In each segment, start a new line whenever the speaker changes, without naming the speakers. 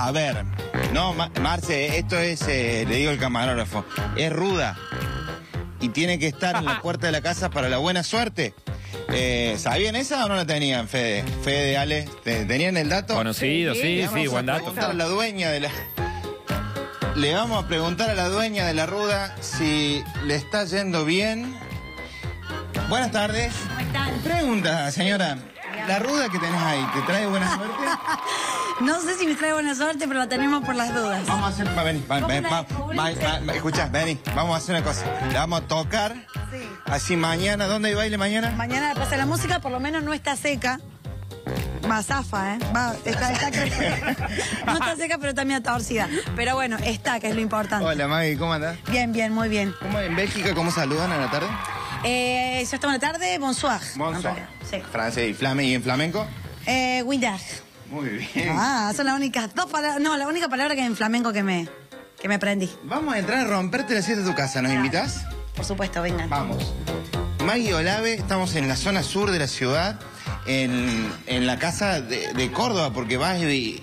A ver, no, Marce, esto es, le digo al camarógrafo, es ruda y tiene que estar en la puerta de la casa para la buena suerte. ¿Sabían esa o no la tenían, Fede? Fede, Ale, ¿tenían el dato?
Conocido, sí, buen dato.
A la dueña de la... Le vamos a preguntar a la dueña de la ruda si le está yendo bien. Buenas tardes.
¿Cómo están?
Pregunta, señora. ¿La ruda que tenés ahí te trae buena suerte?
No sé si me trae buena suerte, pero la tenemos por las dudas.
Vamos a hacer... Vení, escuchá, vení. Vamos a hacer una cosa. Le vamos a tocar.
Sí.
Así mañana. ¿Dónde hay baile mañana?
Mañana pasa la música, por lo menos no está seca. Va, zafa, ¿eh? Está creciendo. No está seca, pero está medio torcida. Pero bueno, está, que es lo importante.
Hola, Maggie, ¿cómo andás?
Bien, bien, muy bien.
¿Cómo en Bélgica, cómo saludan a la tarde?
Ya estamos en la tarde, bonsoir.
Bonsoir.
Sí.
Francés y en flamenco.
Windag.
Muy bien.
Ah, son las únicas dos palabras. No, la única palabra que en flamenco que me aprendí.
Vamos a entrar a romperte la siesta de tu casa, ¿nos invitas?
Por supuesto, vengan.
Vamos. Maggie Olave, estamos en la zona sur de la ciudad, en la casa de Córdoba, porque vas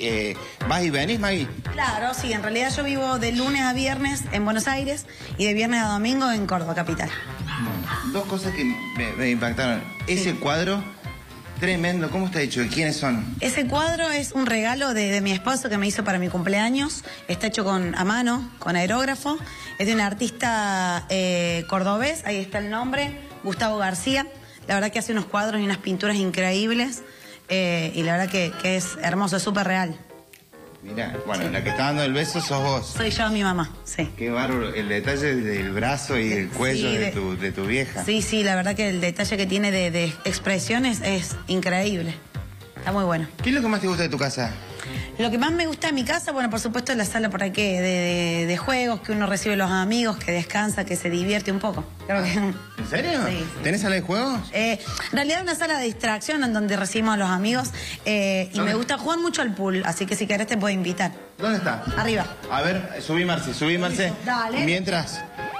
y venís, Maggie.
Claro, sí, en realidad yo vivo de lunes a viernes en Buenos Aires y de viernes a domingo en Córdoba, capital.
Bueno, dos cosas que me impactaron. Ese cuadro, tremendo, ¿cómo está hecho? ¿Quiénes son?
Ese cuadro es un regalo de mi esposo que me hizo para mi cumpleaños. Está hecho a mano, con aerógrafo. Es de un artista cordobés, ahí está el nombre, Gustavo García. La verdad que hace unos cuadros y unas pinturas increíbles. Y la verdad que es hermoso, es súper real.
Mirá, bueno, la que está dando el beso sos vos.
Soy yo, mi mamá, sí.
Qué bárbaro, el detalle del brazo y del cuello
sí,
de tu vieja.
Sí, sí, la verdad que el detalle que tiene de expresiones es increíble. Está muy bueno.
¿Qué es lo que más te gusta de tu casa?
Lo que más me gusta de mi casa, bueno, por supuesto es la sala por aquí de juegos, que uno recibe los amigos, que descansa, que se divierte un poco. Creo que...
¿En serio?
Sí.
¿Tenés sala de juegos?
En realidad es una sala de distracción en donde recibimos a los amigos y me gusta jugar mucho al pool, así que si querés te puedo invitar.
¿Dónde está?
Arriba.
A ver, subí Marce.
Dale.
Mientras,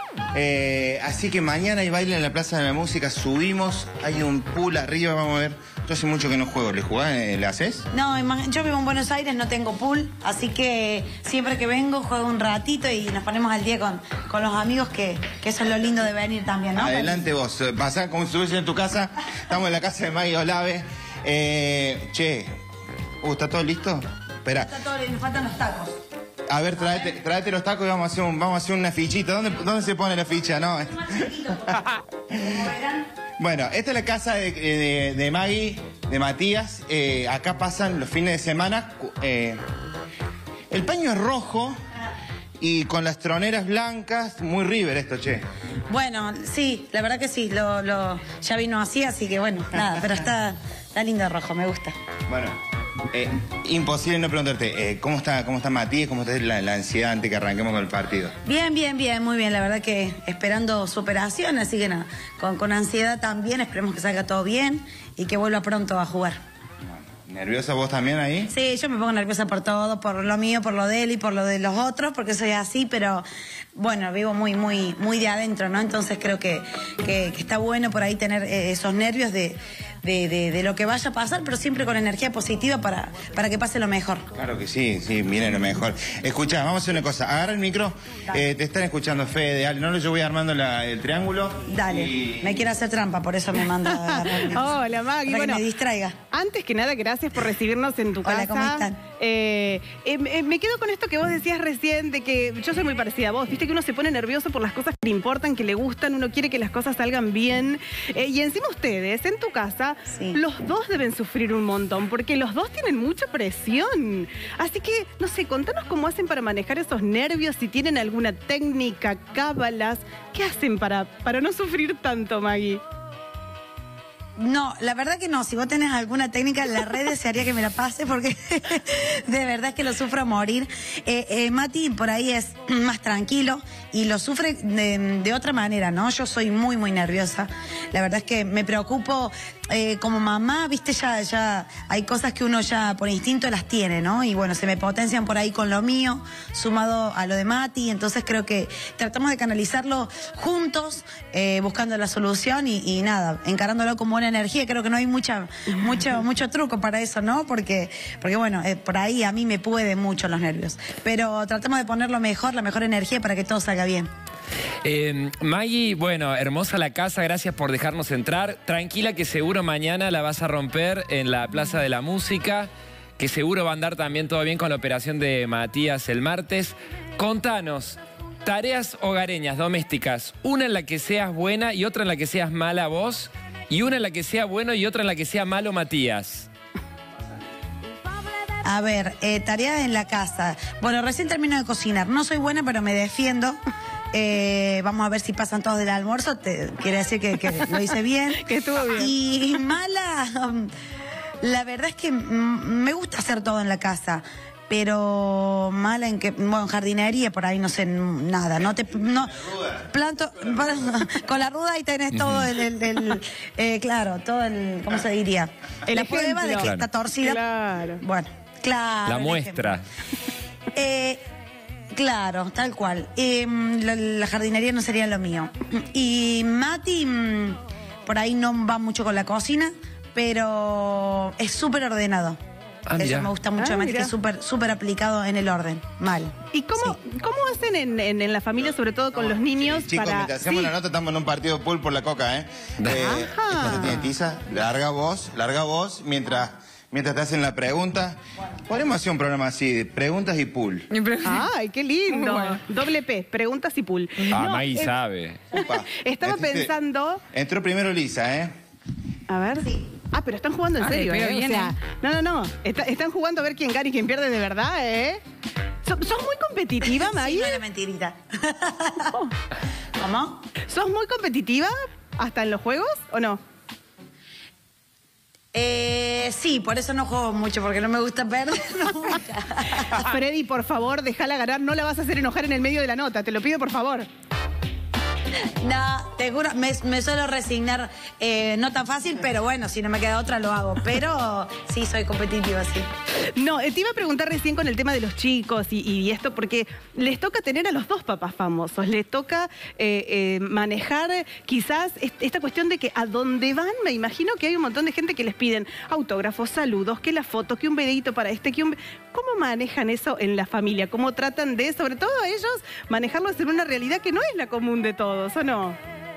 así que mañana hay baile en la Plaza de la Música, subimos, hay un pool arriba, vamos a ver. Yo hace mucho que no juego, ¿le jugás? ¿Le haces?
No, yo vivo en Buenos Aires, no tengo pool, así que siempre que vengo juego un ratito y nos ponemos al día con los amigos, que eso es lo lindo de venir también, ¿no?
Adelante vos, pasá como si estuviese en tu casa, estamos en la casa de Maggie Olave. ¿Está todo listo? Espera.
Está todo, nos faltan los tacos.
A ver, tráete los tacos y vamos a hacer una fichita. ¿Dónde se pone la ficha? No. Bueno, esta es la casa de Maggie, de Matías. Acá pasan los fines de semana. El paño es rojo y con las troneras blancas. Muy River esto, che.
Bueno, sí, la verdad que sí. Ya vino así que bueno, nada, pero está lindo el rojo, me gusta.
Bueno. Imposible no preguntarte, ¿cómo está Matías? ¿Cómo está la ansiedad antes que arranquemos con el partido?
Bien, muy bien. La verdad que esperando su operación, así que nada, con ansiedad también, esperemos que salga todo bien y que vuelva pronto a jugar.
¿Nerviosa vos también ahí?
Sí, yo me pongo nerviosa por todo, por lo mío, por lo de él y por lo de los otros, porque soy así, pero bueno, vivo muy de adentro, ¿no? Entonces creo que está bueno por ahí tener esos nervios de lo que vaya a pasar, pero siempre con energía positiva para que pase lo mejor.
Claro que sí, viene lo mejor. Escuchá, vamos a hacer una cosa, agarra el micro, te están escuchando Fede, Ale, no, yo voy armando el triángulo.
Dale, me quiere hacer trampa, por eso me manda a agarrar.
Hola, Maggie.
Para que me distraiga.
Antes que nada, gracias por recibirnos en tu casa.
Hola, ¿cómo están?
Me quedo con esto que vos decías recién, de que yo soy muy parecida a vos. Viste que uno se pone nervioso por las cosas que le importan, que le gustan, uno quiere que las cosas salgan bien. Y encima ustedes, en tu casa,
sí,
los dos deben sufrir un montón, porque los dos tienen mucha presión. Así que, no sé, contanos cómo hacen para manejar esos nervios, si tienen alguna técnica, cábalas. ¿Qué hacen para no sufrir tanto, Maggie?
No, la verdad que no. Si vos tenés alguna técnica en las redes, desearía que me la pase porque de verdad es que lo sufro a morir. Mati por ahí es más tranquilo y lo sufre de otra manera, ¿no? Yo soy muy nerviosa. La verdad es que me preocupo como mamá, viste, ya hay cosas que uno ya por instinto las tiene, ¿no? Y bueno, se me potencian por ahí con lo mío, sumado a lo de Mati, entonces creo que tratamos de canalizarlo juntos, buscando la solución y nada, encarándolo con buena energía. Creo que no hay mucho truco para eso, ¿no? Porque bueno, por ahí a mí me pueden mucho los nervios, pero tratamos de poner la mejor energía para que todo salga bien.
Maggie, bueno, hermosa la casa, gracias por dejarnos entrar. Tranquila que seguro mañana la vas a romper en la Plaza de la Música, que seguro va a andar también todo bien con la operación de Matías el martes. Contanos, tareas hogareñas, domésticas, una en la que seas buena y otra en la que seas mala vos, y una en la que sea bueno y otra en la que sea malo Matías.
A ver, tarea en la casa. Bueno, recién termino de cocinar. No soy buena, pero me defiendo. Vamos a ver si pasan todos del almuerzo. Quiere decir que lo hice bien.
Que estuvo bien.
Y mala, la verdad es que me gusta hacer todo en la casa. Pero mala en que, bueno, jardinería, por ahí no sé nada. No planto, con la ruda ahí tenés todo claro, todo el, ¿cómo se diría? La prueba de que está torcida.
Claro.
Bueno, claro.
La muestra.
Claro, tal cual. La jardinería no sería lo mío. Y Mati, por ahí no va mucho con la cocina, pero es súper ordenado. Eso me gusta mucho de Mati, que es súper aplicado en el orden. Mal.
¿Y cómo hacen en la familia, sobre todo con los niños?
Chicos, mientras hacemos la nota, estamos en un partido de pool por la coca, ¿eh?
Ajá.
¿Tiene tiza? Larga vos, mientras te hacen la pregunta. Podemos hacer un programa así, de preguntas y pool.
¡Ay, qué lindo! Bueno. Doble P, preguntas y pool.
Maggie sabe.
Estaba pensando...
Entró primero Lisa, ¿eh?
A ver. Sí. Pero están jugando en serio, ¿eh? O sea, no. Están jugando a ver quién gana y quién pierde de verdad, ¿eh? ¿Sos muy competitiva, Maggie?
Sí, no era mentirita. ¿Cómo?
¿Sos muy competitiva hasta en los juegos o no?
Sí, por eso no juego mucho, porque no me gusta perder nunca.
Freddy, por favor, déjala ganar. No la vas a hacer enojar en el medio de la nota. Te lo pido, por favor.
No, te juro, me suelo resignar, no tan fácil, pero bueno, si no me queda otra lo hago. Pero sí, soy competitiva, sí.
No, te iba a preguntar recién con el tema de los chicos y esto, porque les toca tener a los dos papás famosos, les toca manejar quizás esta cuestión de que a dónde van, me imagino que hay un montón de gente que les piden autógrafos, saludos, que la foto, que un videito para ¿Cómo manejan eso en la familia? ¿Cómo tratan de, sobre todo a ellos, manejarlos en una realidad que no es la común de todos, o no?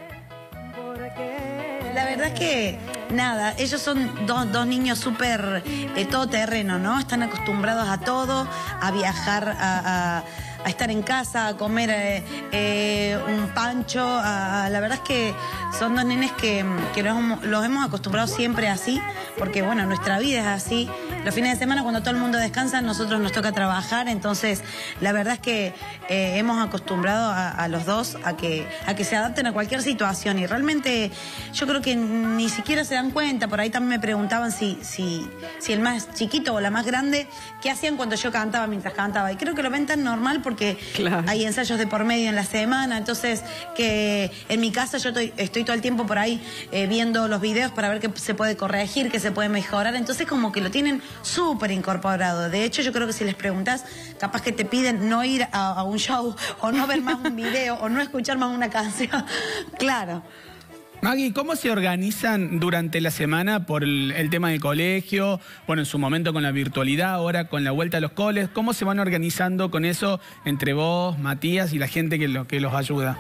La verdad es que, nada, ellos son dos niños súper todoterreno, ¿no? Están acostumbrados a todo, a viajar, a estar en casa, a comer un pancho. La verdad es que son dos nenes que los hemos acostumbrado siempre así, porque, bueno, nuestra vida es así. Los fines de semana, cuando todo el mundo descansa, a nosotros nos toca trabajar, entonces la verdad es que hemos acostumbrado a los dos a que se adapten a cualquier situación, y realmente yo creo que ni siquiera se dan cuenta. Por ahí también me preguntaban si el más chiquito o la más grande, ¿qué hacían cuando yo cantaba mientras cantaba? Y creo que lo ven tan normal porque hay ensayos de por medio en la semana, entonces que en mi casa yo estoy todo el tiempo por ahí viendo los videos para ver qué se puede corregir, qué se puede mejorar, entonces como que lo tienen súper incorporado. De hecho, yo creo que si les preguntas, capaz que te piden no ir a un show o no ver más un video o no escuchar más una canción. Claro.
Maggie, ¿cómo se organizan durante la semana por el tema del colegio? Bueno, en su momento con la virtualidad, ahora con la vuelta a los coles. ¿Cómo se van organizando con eso entre vos, Matías y la gente que los ayuda?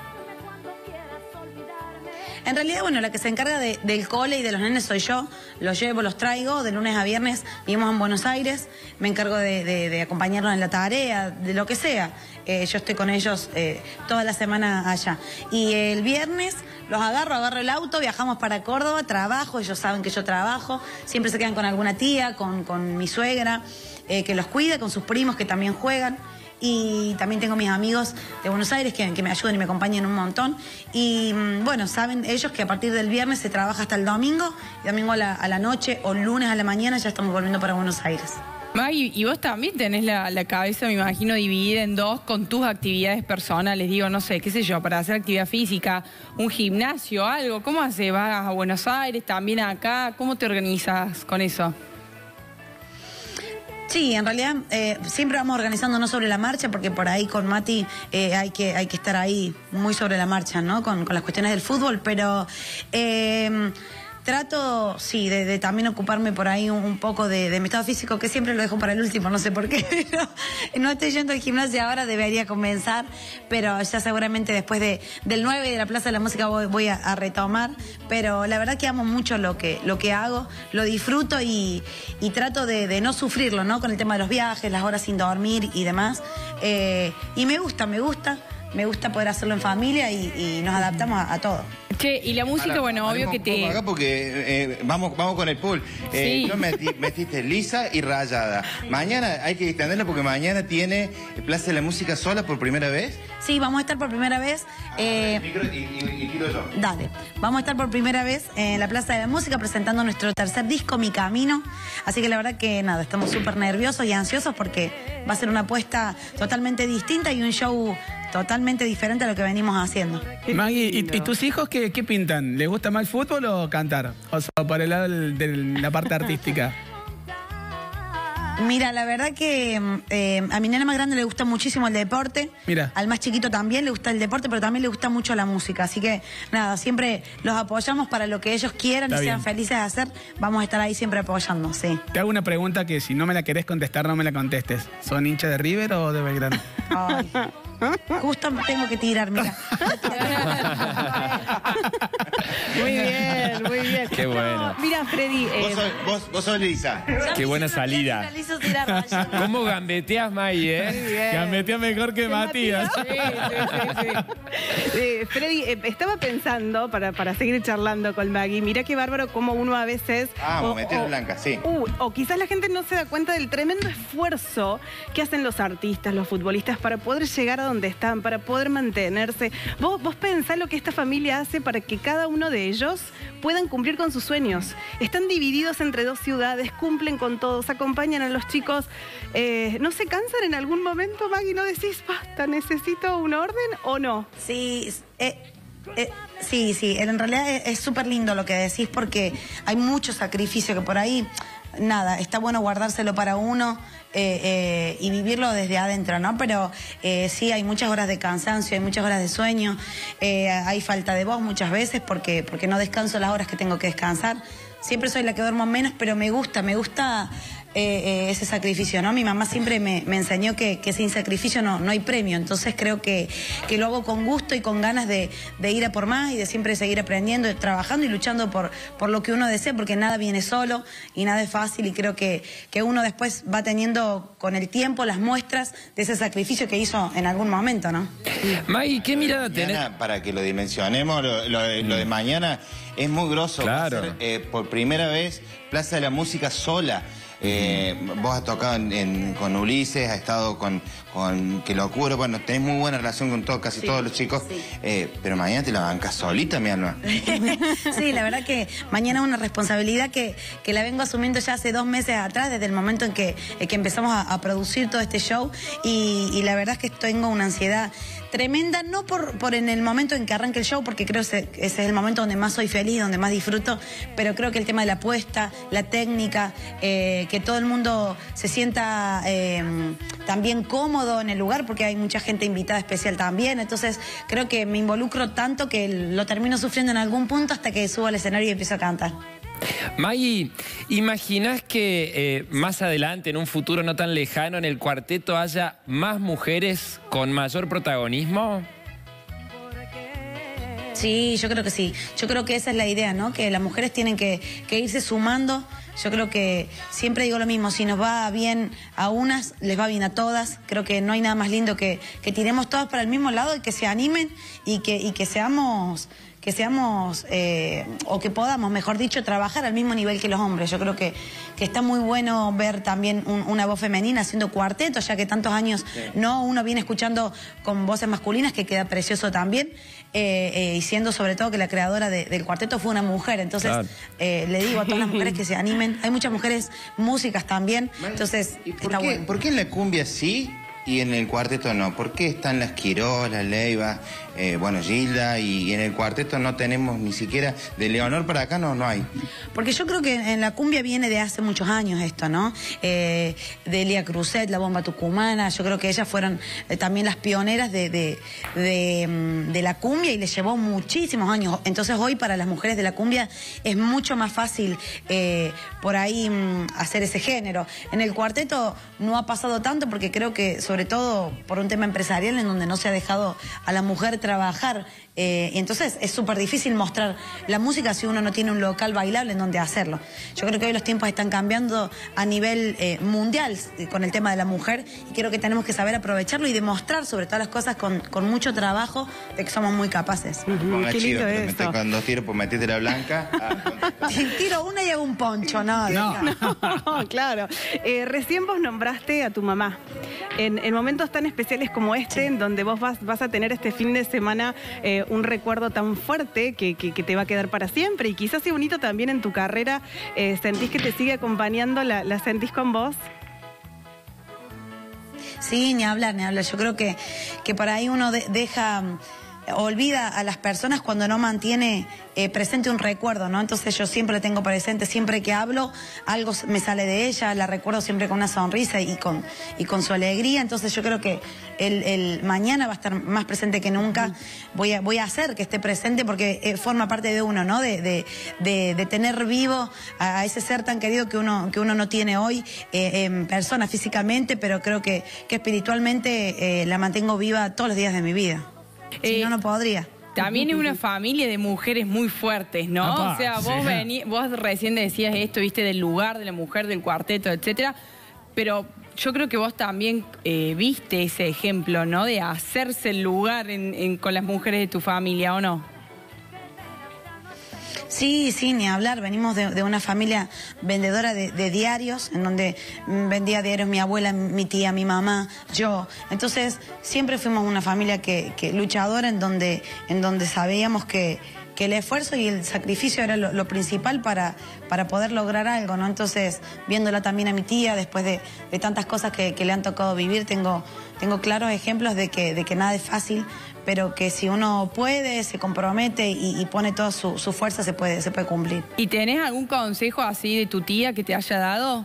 En realidad, bueno, la que se encarga del cole y de los nenes soy yo. Los llevo, los traigo, de lunes a viernes vivimos en Buenos Aires. Me encargo de acompañarlos en la tarea, de lo que sea. Yo estoy con ellos toda la semana allá. Y el viernes los agarro el auto, viajamos para Córdoba, trabajo, ellos saben que yo trabajo. Siempre se quedan con alguna tía, con mi suegra, que los cuida, con sus primos que también juegan. Y también tengo mis amigos de Buenos Aires que me ayudan y me acompañan un montón. Y bueno, saben ellos que a partir del viernes se trabaja hasta el domingo, y domingo a la noche o lunes a la mañana ya estamos volviendo para Buenos Aires.
Maggie, y vos también tenés la cabeza, me imagino, dividida en dos con tus actividades personales. Digo, no sé, qué sé yo, para hacer actividad física, un gimnasio, algo. ¿Cómo haces? ¿Vas a Buenos Aires, también acá? ¿Cómo te organizas con eso?
Sí, en realidad siempre vamos organizando no sobre la marcha, porque por ahí con Mati hay que estar ahí muy sobre la marcha, ¿no? Con las cuestiones del fútbol, pero trato, sí, de también ocuparme por ahí un poco de mi estado físico, que siempre lo dejo para el último, no sé por qué, pero no estoy yendo al gimnasio ahora, debería comenzar, pero ya seguramente después del 9 de la Plaza de la Música voy a retomar, pero la verdad que amo mucho lo que hago, lo disfruto y trato de no sufrirlo, ¿no? Con el tema de los viajes, las horas sin dormir y demás, y me gusta poder hacerlo en familia y nos adaptamos a todo.
Che, y la música,
Ahora,
bueno, obvio que te...
Acá porque vamos con el pool.
Sí.
Yo metiste lisa y rayada. Mañana hay que distenderla porque mañana tiene Plaza de la Música sola por primera vez.
Sí, vamos a estar por primera vez.
El micro y tiro yo.
Dale, vamos a estar por primera vez en la Plaza de la Música presentando nuestro tercer disco, Mi Camino. Así que la verdad que nada, estamos súper nerviosos y ansiosos porque va a ser una apuesta totalmente distinta y un show totalmente diferente a lo que venimos haciendo.
Maggie, ¿y tus hijos qué pintan? ¿Les gusta más el fútbol o cantar? O sea, para el lado de la parte artística.
Mira, la verdad que a mi nena más grande le gusta muchísimo el deporte.
Mira.
Al más chiquito también le gusta el deporte, pero también le gusta mucho la música. Así que nada, siempre los apoyamos para lo que ellos quieran y sean felices de hacer. Vamos a estar ahí siempre apoyando, sí.
Te hago una pregunta que si no me la querés contestar, no me la contestes. ¿Son hinchas de River o de Belgrano?
Ay. Justo tengo que tirar, mira.
Muy bien, muy bien.
Qué bueno.
Mira, Freddy.
Vos sos Lisa.
Qué buena salida. ¿Cómo gambeteas, Maggie,
Muy bien.
Gambetea mejor que Matías.
Sí. Freddy, estaba pensando, para seguir charlando con Maggie, mira qué bárbaro cómo uno a veces...
meter blanca, sí.
O quizás la gente no se da cuenta del tremendo esfuerzo que hacen los artistas, los futbolistas, para poder llegar a donde están, para poder mantenerse. Vos pensás lo que esta familia hace para que cada uno de ellos puedan cumplir con sus sueños. Están divididos entre dos ciudades, cumplen con todos, acompañan a los chicos. ¿No se cansan en algún momento, Maggie? ¿No decís, basta, necesito un orden o no?
Sí, sí, en realidad es súper lindo lo que decís porque hay mucho sacrificio que por ahí, nada, está bueno guardárselo para uno y vivirlo desde adentro, ¿no? Pero sí, hay muchas horas de cansancio, hay muchas horas de sueño, hay falta de voz muchas veces porque no descanso las horas que tengo que descansar. Siempre soy la que duermo menos, pero me gusta ese sacrificio, ¿no? Mi mamá siempre me enseñó que sin sacrificio no hay premio, entonces creo que lo hago con gusto y con ganas de ir a por más y de siempre seguir aprendiendo, trabajando y luchando por lo que uno desea, porque nada viene solo y nada es fácil y creo que uno después va teniendo con el tiempo las muestras de ese sacrificio que hizo en algún momento, ¿no?
Maggie, ¿qué mirada tenés?
Para que lo dimensionemos, lo de mañana es muy grosso.
Claro.
Va a ser, por primera vez, Plaza de la Música sola. Vos has tocado con Ulises, has estado con Que Locura, bueno, tenés muy buena relación con casi todos los chicos, pero mañana te la bancas solita, mi alma.
Sí, la verdad que mañana es una responsabilidad que la vengo asumiendo ya hace 2 meses atrás, desde el momento en que empezamos a producir todo este show y la verdad es que tengo una ansiedad tremenda, no por en el momento en que arranque el show, porque creo que ese es el momento donde más soy feliz, donde más disfruto, pero creo que el tema de la apuesta, la técnica, que todo el mundo se sienta también cómodo en el lugar, porque hay mucha gente invitada especial también, entonces creo que me involucro tanto que lo termino sufriendo en algún punto hasta que subo al escenario y empiezo a cantar.
Maggie, ¿imaginás que más adelante, en un futuro no tan lejano, en el cuarteto haya más mujeres con mayor protagonismo?
Sí, yo creo que sí. Yo creo que esa es la idea, ¿no? Que las mujeres tienen que irse sumando. Yo creo que siempre digo lo mismo, si nos va bien a unas, les va bien a todas. Creo que no hay nada más lindo que tiremos todas para el mismo lado y que se animen y que seamos seamos, o que podamos, mejor dicho, trabajar al mismo nivel que los hombres. Yo creo que está muy bueno ver también una voz femenina haciendo cuarteto, ya que tantos años no uno viene escuchando con voces masculinas, que queda precioso también, y siendo sobre todo que la creadora del cuarteto fue una mujer. Entonces, le digo a todas las mujeres que se animen. Hay muchas mujeres músicas también, entonces está bueno.
¿Por qué en la cumbia sí y en el cuarteto no? ¿Por qué están las Quirolas, Leiva, bueno, Gilda, y en el cuarteto no tenemos ni siquiera, de Leonor para acá no hay?
Porque yo creo que en la cumbia viene de hace muchos años esto, ¿no? Delia Cruzet, la bomba tucumana, yo creo que ellas fueron también las pioneras de la cumbia, y les llevó muchísimos años. Entonces hoy para las mujeres de la cumbia es mucho más fácil por ahí hacer ese género. En el cuarteto no ha pasado tanto, porque creo que sobre todo por un tema empresarial en donde no se ha dejado a la mujer trabajar, y entonces es súper difícil mostrar la música si uno no tiene un local bailable en donde hacerlo. Yo creo que hoy los tiempos están cambiando a nivel mundial con el tema de la mujer, y creo que tenemos que saber aprovecharlo y demostrar sobre todas las cosas con mucho trabajo de que somos muy capaces.
Qué lindo esto.
Con 2 tiros, pues metiste la blanca.
Tiro una y hago un poncho, no.
Claro. Recién vos nombraste a tu mamá. En momentos tan especiales como este, en donde vos vas a tener este fin de semana un recuerdo tan fuerte que te va a quedar para siempre, y quizás sea bonito también en tu carrera, ¿sentís que te sigue acompañando? ¿La sentís con vos?
Sí, ni hablar, ni hablar. Yo creo que por ahí uno olvida a las personas cuando no mantiene presente un recuerdo, ¿no? Entonces yo siempre tengo presente, siempre que hablo, algo me sale de ella, la recuerdo siempre con una sonrisa y con su alegría. Entonces yo creo que el mañana va a estar más presente que nunca. Voy a hacer que esté presente, porque forma parte de uno, ¿no? De tener vivo a ese ser tan querido que uno no tiene hoy en persona, físicamente, pero creo que espiritualmente la mantengo viva todos los días de mi vida. Si no, no podría.
También es una familia de mujeres muy fuertes, ¿no?
Apá,
o sea, vos recién decías esto, viste, del lugar de la mujer, del cuarteto, etcétera. Pero yo creo que vos también viste ese ejemplo, ¿no? De hacerse el lugar con las mujeres de tu familia, ¿o no?
Sí, ni hablar. Venimos de una familia vendedora de diarios, en donde vendía diarios mi abuela, mi tía, mi mamá, yo. Entonces, siempre fuimos una familia que luchadora, en donde sabíamos que el esfuerzo y el sacrificio era lo principal para poder lograr algo, ¿no? Entonces, viéndola también a mi tía, después de tantas cosas que le han tocado vivir, tengo claros ejemplos de que nada es fácil, pero que si uno puede, se compromete y pone toda su fuerza, se puede cumplir.
¿Y tenés algún consejo así de tu tía que te haya dado?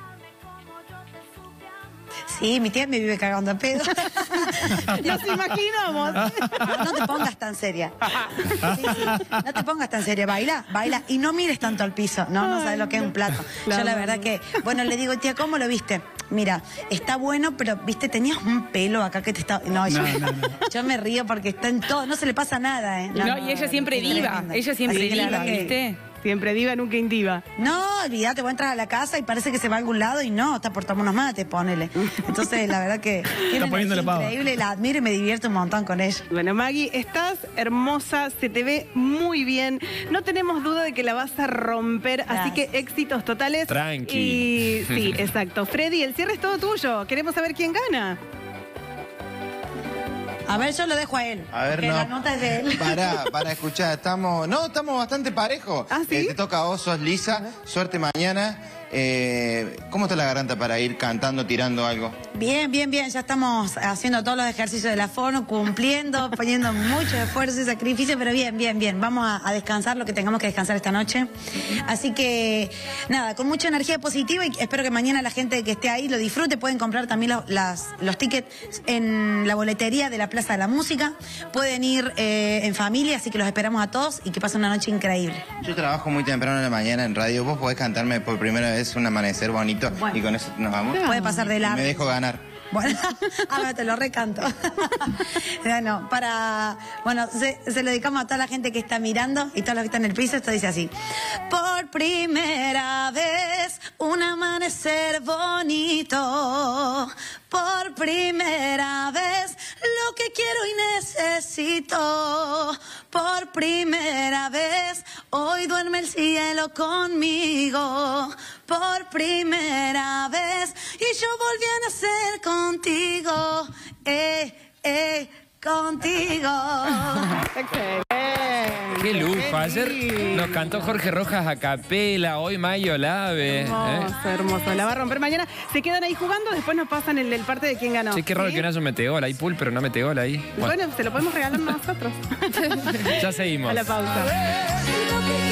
Sí, mi tía me vive cagando a pedo.
Nos imaginamos.
No te pongas tan seria. Sí, no te pongas tan seria. Baila y no mires tanto al piso. No sabes lo que es un plato. Yo la verdad que, bueno, le digo, tía, ¿cómo lo viste? Mira, está bueno, pero, viste, tenías un pelo acá que te está... No, yo me río porque está en todo, no se le pasa nada, ¿eh?
No, y ella siempre diva. Ella siempre diva, ¿viste?
Siempre diva, nunca indiva.
No, olvídate, voy a entrar a la casa y parece que se va a algún lado y no, está por tomar unos mates, ponele. Entonces, la verdad que tiene una energía increíble, la admiro y me divierto un montón con ella.
Bueno, Maggie, estás hermosa, se te ve muy bien. No tenemos duda de que la vas a romper, así que éxitos totales.
Tranqui.
Y sí, exacto. Freddy, el cierre es todo tuyo. Queremos saber quién gana.
A ver, yo lo dejo a él.
A ver, no.
La nota es de él.
Para escuchar, estamos bastante parejos.
¿Ah, sí?
Te toca a vos, sos Lisa. Suerte mañana. ¿Cómo está la garganta para ir cantando, tirando algo?
Bien. Ya estamos haciendo todos los ejercicios de la fono, cumpliendo, poniendo mucho esfuerzo y sacrificio, pero bien. Vamos a descansar lo que tengamos que descansar esta noche. Así que, nada, con mucha energía positiva, y espero que mañana la gente que esté ahí lo disfrute. Pueden comprar también los tickets en la boletería de la Plaza de la Música. Pueden ir en familia, así que los esperamos a todos y que pasen una noche increíble.
Yo trabajo muy temprano en la mañana en radio. ¿Vos podés cantarme por primera vez un amanecer bonito? Bueno. Y con eso nos vamos.
Puede pasar de largo.
Me dejo ganar.
Bueno, ahora te lo recanto. Bueno, se lo dedicamos a toda la gente que está mirando y toda la que está en el piso. Esto dice así: por primera vez, un amanecer bonito. Por primera vez, lo que quiero y necesito. por primera vez. Hoy duerme el cielo conmigo, por primera vez. Y yo volví a nacer contigo, contigo.
Qué lujo. Ayer nos cantó Jorge Rojas a capela, hoy Mayo Lave.
Hermoso, hermoso. La va a romper mañana. Se quedan ahí jugando, después nos pasan el parte de quién ganó.
Sí, qué raro que no haya un metegol. Hay pool, pero no metegol ahí.
Bueno, se lo podemos regalar nosotros.
Ya seguimos.
A la pausa.